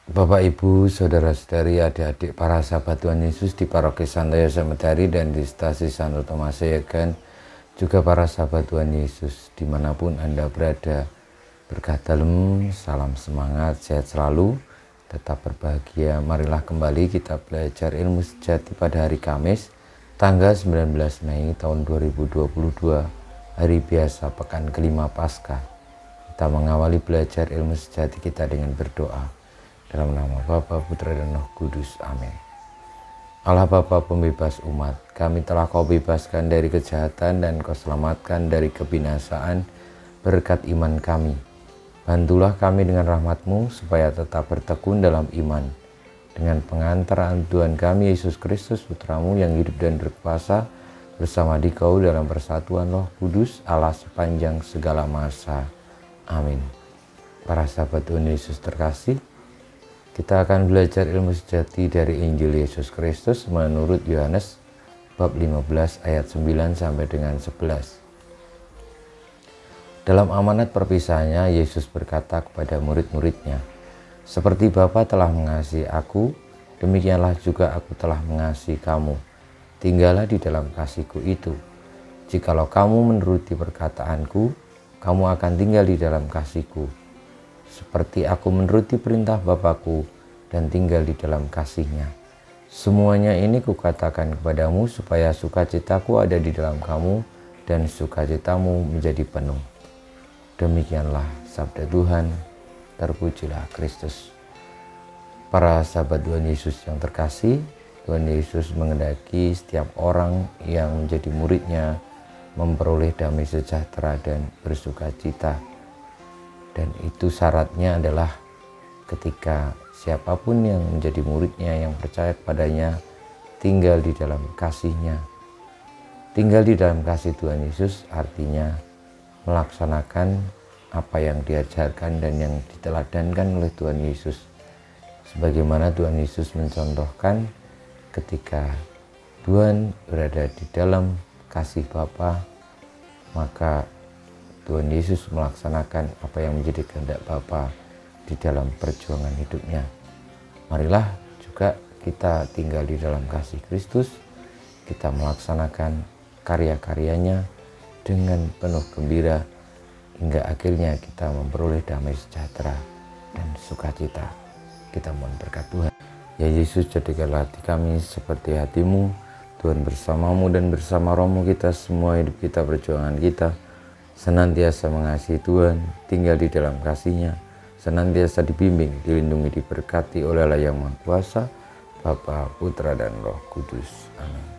Bapak, Ibu, Saudara-saudari, adik-adik, para sahabat Tuhan Yesus di Paroki Santo Yosef Medari dan di Stasi Santo Tomas Yegan, juga para sahabat Tuhan Yesus dimanapun Anda berada. Berkah dalam, salam semangat, sehat selalu, tetap berbahagia. Marilah kembali kita belajar ilmu sejati pada hari Kamis, tanggal 19 Mei tahun 2022, hari biasa pekan kelima Paskah. Kita mengawali belajar ilmu sejati kita dengan berdoa. Dalam nama Bapa, Putra, dan Roh Kudus. Amin. Allah Bapa pembebas umat, kami telah Kau bebaskan dari kejahatan dan Kau selamatkan dari kebinasaan berkat iman kami. Bantulah kami dengan rahmat-Mu supaya tetap bertekun dalam iman. Dengan pengantaran Tuhan kami Yesus Kristus, Putra-Mu yang hidup dan berkuasa bersama Dikau dalam persatuan Roh Kudus, Allah sepanjang segala masa. Amin. Para sahabat Tuhan Yesus terkasih, kita akan belajar ilmu sejati dari Injil Yesus Kristus menurut Yohanes bab 15 ayat 9 sampai dengan 11. Dalam amanat perpisahannya, Yesus berkata kepada murid-muridnya, "Seperti Bapa telah mengasihi aku, demikianlah juga aku telah mengasihi kamu. Tinggallah di dalam kasih-Ku itu. Jikalau kamu menuruti perkataanku, kamu akan tinggal di dalam kasih-Ku. Seperti aku menuruti perintah Bapa-Ku dan tinggal di dalam kasih-Nya. Semuanya ini kukatakan kepadamu supaya sukacitaku ada di dalam kamu dan sukacitamu menjadi penuh." Demikianlah sabda Tuhan, terpujilah Kristus. Para sahabat Tuhan Yesus yang terkasih, Tuhan Yesus menghendaki setiap orang yang menjadi murid-Nya memperoleh damai sejahtera dan bersukacita. Dan itu syaratnya adalah ketika siapapun yang menjadi murid-Nya yang percaya kepadanya tinggal di dalam kasih-Nya. Tinggal di dalam kasih Tuhan Yesus artinya melaksanakan apa yang diajarkan dan yang diteladankan oleh Tuhan Yesus. Sebagaimana Tuhan Yesus mencontohkan ketika Tuhan berada di dalam kasih Bapa, maka Tuhan Yesus melaksanakan apa yang menjadi kehendak Bapa di dalam perjuangan hidupnya. Marilah juga kita tinggal di dalam kasih Kristus, kita melaksanakan karya-karyanya dengan penuh gembira, hingga akhirnya kita memperoleh damai sejahtera dan sukacita. Kita mohon berkat Tuhan. Ya Yesus, jadikanlah hati kami seperti hati-Mu. Tuhan bersama-Mu dan bersama Roh-Mu kita semua hidup kita, perjuangan kita senantiasa mengasihi Tuhan, tinggal di dalam kasih-Nya, senantiasa dibimbing, dilindungi, diberkati oleh Allah yang Maha Kuasa, Bapa, Putra, dan Roh Kudus. Amin.